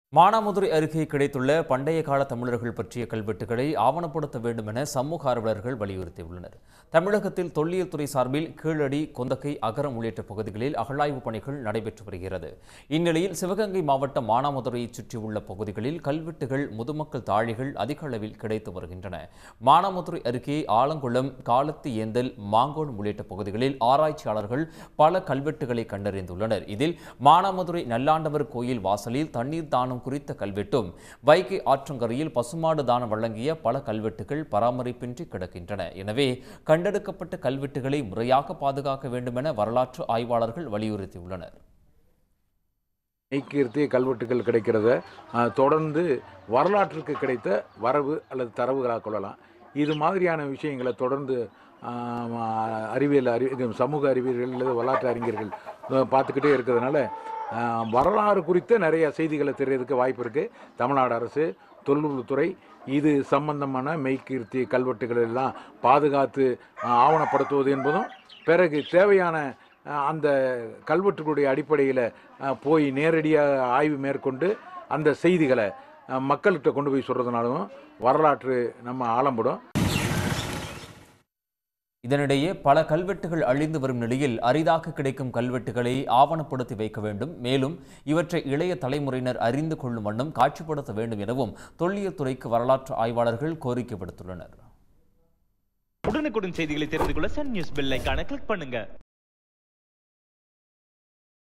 மானாமதுரை அருகே கிடைத்துள்ள பண்டைய கால தமிழர்கள் பற்றிய கல்வெட்டுகளை ஆவணப்படுத்த வேண்டும் என சமூக ஆர்வலர்கள் வலியுறுத்தியுள்ளனர். தமிழகத்தில் தொல்லியல் துறை சார்பில் கீழடி, கொந்தகை, அகரம் உள்ளிட்ட பகுதிகளில் அகழாய்வு பணிகள் நடைபெற்று வருகிறது. இந்நிலையில் சிவகங்கை மாவட்டம் மானாமதுரையை சுற்றியுள்ள பகுதிகளில் கல்வெட்டுகள், முதுமக்கள் தாழிகள் அதிக அளவில் கிடைத்து வருகின்றன. மானாமதுரை அருகே ஆலங்குளம், காலத்தி ஏந்தல், மாங்கோடு உள்ளிட்ட பகுதிகளில் ஆராய்ச்சியாளர்கள் பல கல்வெட்டுகளை கண்டறிந்துள்ளனர். இதில் மானாமதுரை நல்லாண்டவர் கோயில் வாசலில் தண்ணீர் தானம் குறித்த கல்வெட்டும், வைகை ஆற்றங்கரையில் பசுமாடு தானம் வழங்கிய பல கல்வெட்டுகள் பராமரிப்பின்றி கிடக்கின்றன. எனவே கண்டெடுக்கப்பட்ட கல்வெட்டுகளை முறையாக பாதுகாக்க வேண்டும் என வரலாற்று ஆய்வாளர்கள் வலியுறுத்தியுள்ளனர். மெய்கீர்த்தி கல்வெட்டுகள் கிடைக்கிறத தொடர்ந்து வரலாற்றுக்கு கிடைத்த வரவு அல்லது தரவுகளாக கொள்ளலாம். இது மாதிரியான விஷயங்களை தொடர்ந்து சமூக அறிவியல்கள் அல்லது வரலாற்று அறிஞர்கள் பார்த்துக்கிட்டே இருக்கிறதுனால வரலாறு குறித்த நிறைய செய்திகளை தெரியறதுக்கு வாய்ப்பு இருக்குது. தமிழ்நாடு அரசு, தொல்லியல்துறை இது சம்பந்தமான மெய்கீர்த்தி கல்வெட்டுகள் எல்லாம் பாதுகாத்து ஆவணப்படுத்துவது என்பதும், பிறகு தேவையான அந்த கல்வெட்டுகளுடைய அடிப்படையில் போய் நேரடியாக ஆய்வு மேற்கொண்டு அந்த செய்திகளை மக்கள்கிட்ட கொண்டு போய் சொல்கிறதுனாலும் வரலாற்று நம்ம ஆழம்படும். இதனிடையே பல கல்வெட்டுகள் அழிந்து வரும் நிலையில் அரிதாக கிடைக்கும் கல்வெட்டுகளை ஆவணப்படுத்தி வைக்க வேண்டும், மேலும் இவற்றை இளைய தலைமுறையினர் அறிந்து கொள்ளும் வண்ணம் காட்சிப்படுத்த வேண்டும் எனவும் தொல்லியல் துறைக்கு வரலாற்று ஆய்வாளர்கள் கோரிக்கை விடுத்துள்ளனர். உடனுக்குடன் செய்திகளை தெரிந்து கொள்ள சன் நியூஸ் பெல் ஐகானை கிளிக் பண்ணுங்க.